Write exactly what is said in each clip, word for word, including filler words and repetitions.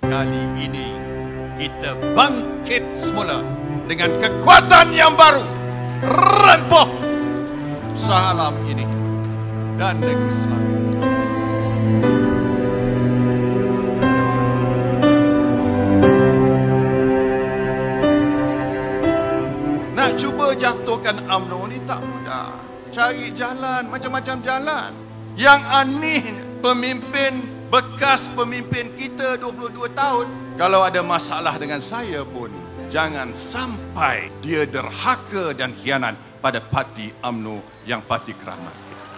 Kali ini kita bangkit semula dengan kekuatan yang baru. Rempuh usaha alam ini dan negeri Selangor. Nak cuba jatuhkan UMNO ni tak mudah. Cari jalan, macam-macam jalan. Yang aneh, pemimpin, bekas pemimpin kita dua puluh dua tahun, kalau ada masalah dengan saya pun, jangan sampai dia derhaka dan khianat pada parti UMNO yang parti keramat.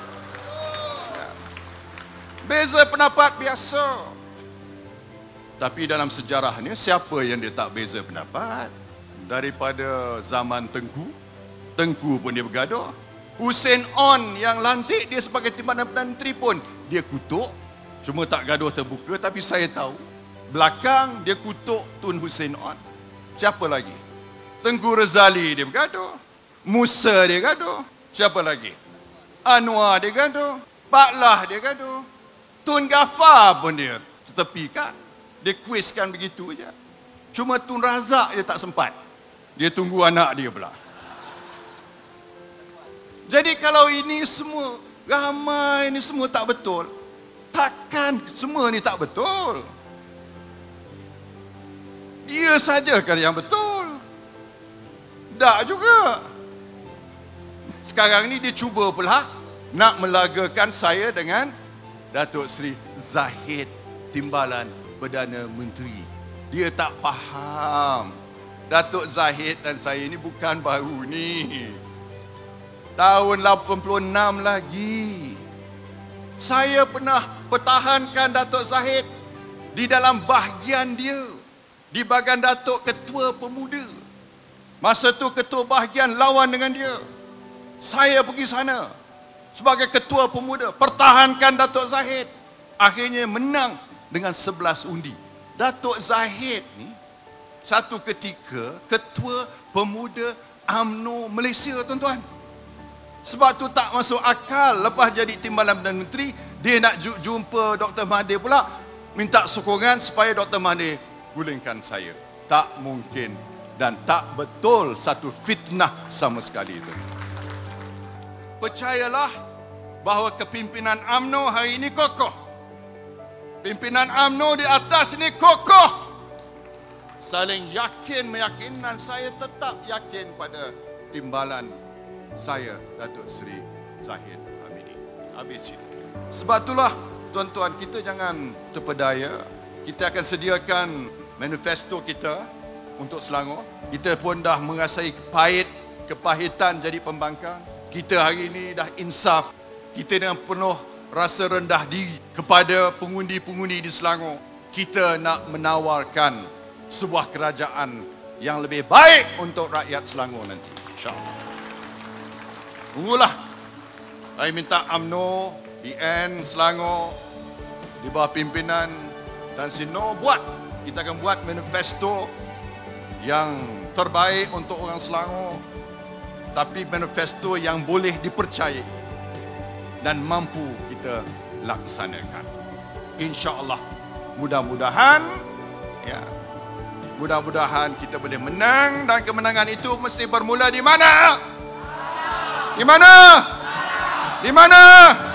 Beza pendapat biasa. Tapi dalam sejarah ni, siapa yang dia tak beza pendapat? Daripada zaman Tengku, Tengku pun dia bergaduh. Hussein On yang lantik dia sebagai Timbalan Perdana Menteri pun dia kutuk. Cuma tak gaduh terbuka, tapi saya tahu belakang dia kutuk Tun Hussein On. Siapa lagi? Tengku Razali dia bergaduh. Musa dia gaduh. Siapa lagi? Anwar dia gaduh. Pak Lah dia gaduh. Tun Ghaffar pun dia tepikan. Dia kuiskan begitu je. Cuma Tun Razak dia tak sempat. Dia tunggu anak dia pula. Jadi kalau ini semua, ramai ini semua tak betul, takkan semua ni tak betul? Dia sajakan yang betul? Tak juga. Sekarang ni dia cuba pula nak melagakan saya dengan Datuk Seri Zahid Timbalan Perdana Menteri. Dia tak faham. Datuk Zahid dan saya ni bukan baru ni. Tahun lapan puluh enam lagi. Saya pernah pertahankan Datuk Zahid di dalam bahagian dia. Di bahagian Datuk Ketua Pemuda. Masa tu Ketua Bahagian lawan dengan dia. Saya pergi sana sebagai Ketua Pemuda. Pertahankan Datuk Zahid. Akhirnya menang dengan sebelas undi. Datuk Zahid ni satu ketika Ketua Pemuda UMNO Malaysia, tuan-tuan. Sebab tu tak masuk akal lepas jadi Timbalan Perdana Menteri, dia nak jumpa Doktor Mahathir pula, minta sokongan supaya Doktor Mahathir gulingkan saya. Tak mungkin dan tak betul, satu fitnah sama sekali itu. Percayalah bahawa kepimpinan UMNO hari ini kokoh. Pimpinan UMNO di atas ini kokoh. Saling yakin meyakinkan, saya tetap yakin pada timbalan saya, Datuk Seri Zahid Hamidi. Habis itu. Sebab itulah tuan-tuan, kita jangan terpedaya. Kita akan sediakan manifesto kita untuk Selangor. Kita pun dah merasai pahit, kepahitan jadi pembangkang. Kita hari ini dah insaf. Kita dengan penuh rasa rendah diri kepada pengundi-pengundi di Selangor. Kita nak menawarkan sebuah kerajaan yang lebih baik untuk rakyat Selangor nanti, insya-Allah. Tunggulah. Saya minta UMNO, P N Selangor di bawah pimpinan Tan Sri Noor buat. Kita akan buat manifesto yang terbaik untuk orang Selangor, tapi manifesto yang boleh dipercayai dan mampu kita laksanakan. Insya-Allah. Mudah-mudahan ya. Mudah-mudahan kita boleh menang, dan kemenangan itu mesti bermula di mana? Di mana? Di mana?